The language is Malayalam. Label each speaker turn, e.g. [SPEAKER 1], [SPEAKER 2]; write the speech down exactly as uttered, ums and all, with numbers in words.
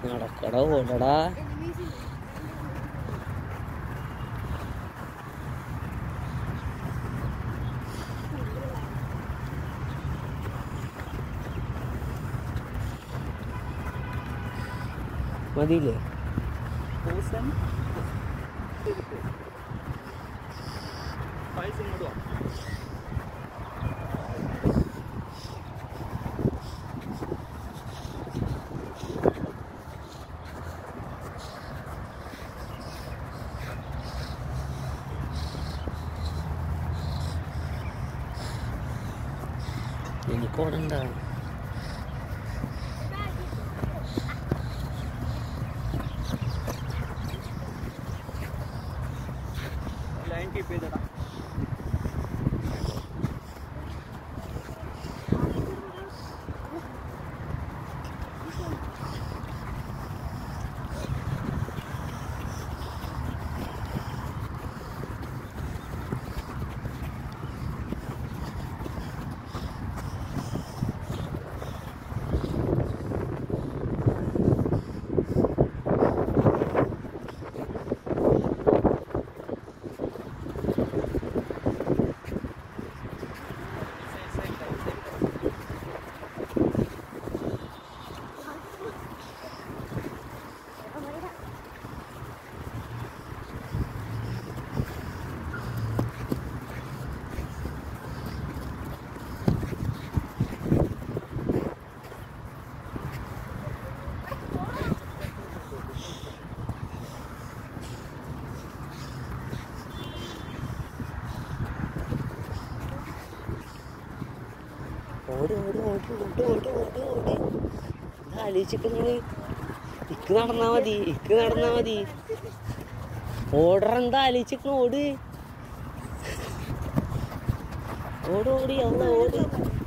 [SPEAKER 1] നടക്കട ഓടടാ. മതിയില്ലേ? എനിക്കോടണ്ട.
[SPEAKER 2] लाइन की पे जरा
[SPEAKER 1] ഓടി ഓടി ഓടി ഓടി ഓടി ഓടി ഓടി. ആലോചിച്ചിട്ട് നിങ്ങള് ഇക്ക് നടന്നാ മതി, ഇക്ക് നടന്നാ മതി. ഓർഡർ എന്താ ആലോചിച്ചിട്ട് ഓട് ഓടി ഓടി അല്ല ഓടി.